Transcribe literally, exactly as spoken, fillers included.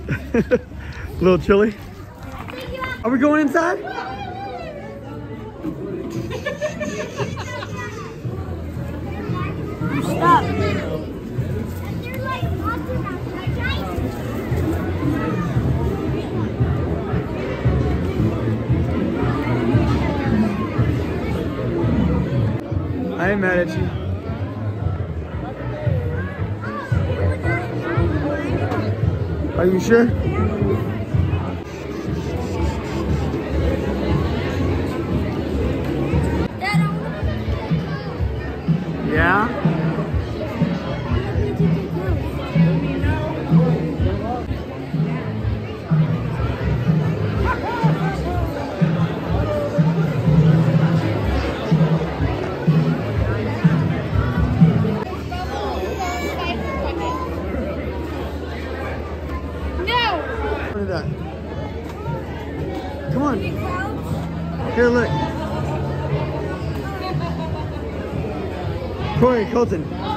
A little chilly. Are we going inside? Stop. I ain't mad at you. Are you sure? Yeah? Look at that. Come on. Here, look. Corey, Colton.